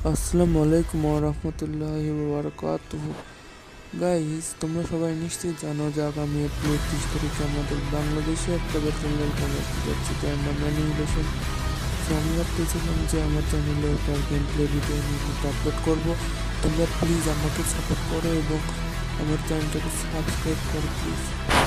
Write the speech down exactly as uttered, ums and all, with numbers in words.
আসসালামু আলাইকুম ওয়া রাহমাতুল্লাহি ওয়া বারাকাতুহু। গাইস, তোমরা সবাই নিশ্চয়ই জানো যে আগামী এপ্রিল ত্রিশ তারিখে আমাদের বাংলাদেশে একটা ব্যাটল রয়্যাল গেম আসতে যাচ্ছে, যার নাম অ্যানিহিলেশন। সো আমি ভাবতেছিলাম যে আমার চ্যানেলে ওটার গেম প্লে ভিডিও নিয়মিত আপলোড করবো। তোমরা প্লিজ আমাকে সাপোর্ট করো এবং আমার চ্যানেলটাকে সাবস্ক্রাইব করো প্লিজ।